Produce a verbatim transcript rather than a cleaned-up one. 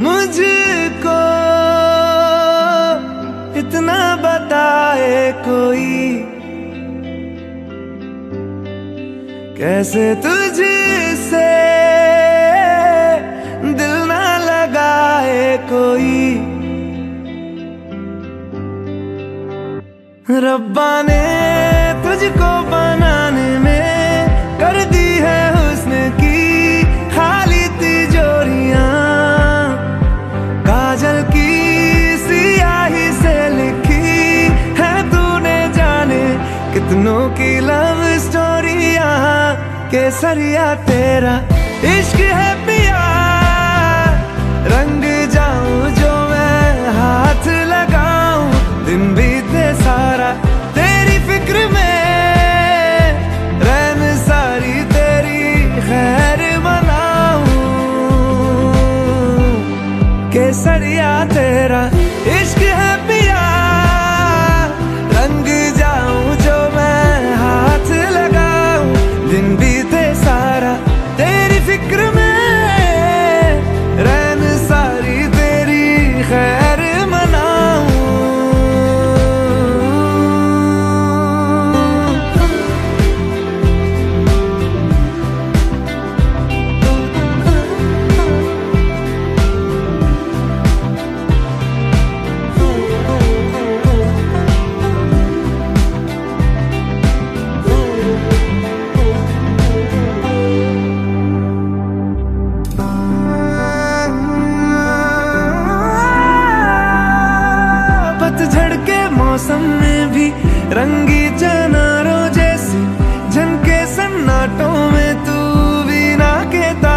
मुझको इतना बताए कोई, कैसे तुझसे दिल ना लगाए कोई। रब्बा ने तुझको बनाने में कर दी है हुस्न की खाली तिजोरियां, काजल की सियाही से लिखी है तूने जाने कितनों की लव स्टोरियां। केसरिया तेरा इश्क है पिया, रंग जाऊं जो मैं हाथ लगाऊं, दिन बीते सारा तेरी फिक्र में, रैन सारी तेरी खैर मनाऊं। केसरिया तेरा इश्क है पिया, रंग जाऊं जो मैं हाथ लगाऊं, दिन बीते सारा तेरी फिक्र में, रैन सारी तेरी खैर मनाऊं। पतझड़ के मौसम में भी रंगी चनारों जैसी झनके सन्नाटों में तू बिना के